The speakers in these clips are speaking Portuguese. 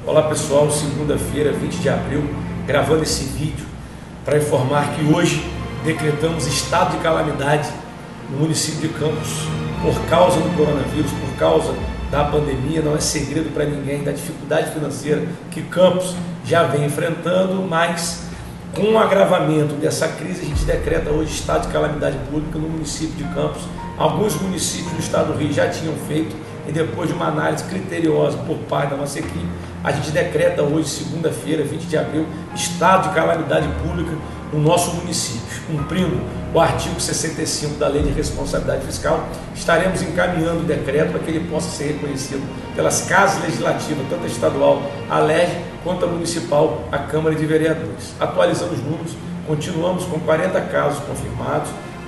Olá pessoal, segunda-feira, 20 de abril, gravando esse vídeo para informar que hoje decretamos estado de calamidade no município de Campos por causa do coronavírus, por causa da pandemia. Não é segredo para ninguém da dificuldade financeira que Campos já vem enfrentando, mas com o agravamento dessa crise a gente decreta hoje estado de calamidade pública no município de Campos. Alguns municípios do estado do Rio já tinham feito, e depois de uma análise criteriosa por parte da nossa equipe, a gente decreta hoje, segunda-feira, 20 de abril, estado de calamidade pública no nosso município. Cumprindo o artigo 65 da Lei de Responsabilidade Fiscal, estaremos encaminhando o decreto para que ele possa ser reconhecido pelas casas legislativas, tanto a estadual, a LERJ, quanto a municipal, a Câmara de Vereadores. Atualizando os números, continuamos com 40 casos confirmados,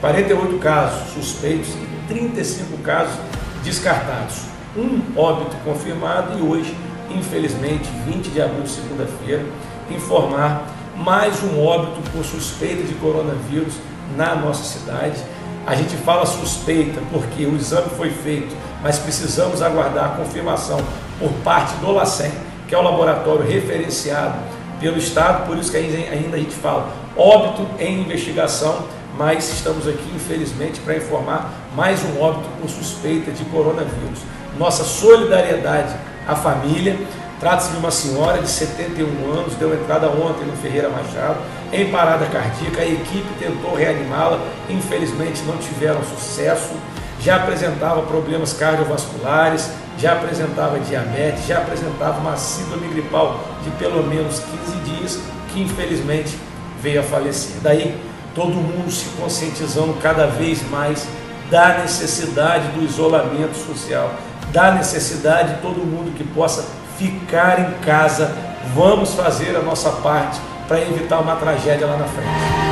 48 casos suspeitos e 35 casos descartados. Um óbito confirmado e hoje, infelizmente, 20 de abril, segunda-feira, informar mais um óbito por suspeita de coronavírus na nossa cidade. A gente fala suspeita porque o exame foi feito, mas precisamos aguardar a confirmação por parte do LACEN, que é o laboratório referenciado pelo Estado, por isso que ainda a gente fala óbito em investigação, mas estamos aqui, infelizmente, para informar mais um óbito por suspeita de coronavírus. Nossa solidariedade à família. Trata-se de uma senhora de 71 anos, deu entrada ontem no Ferreira Machado, em parada cardíaca. A equipe tentou reanimá-la, infelizmente não tiveram sucesso. Já apresentava problemas cardiovasculares, já apresentava diabetes, já apresentava uma síndrome gripal de pelo menos 15 dias, que infelizmente veio a falecer. Daí, todo mundo se conscientizando cada vez mais da necessidade do isolamento social, da necessidade de todo mundo que possa ficar em casa. Vamos fazer a nossa parte para evitar uma tragédia lá na frente.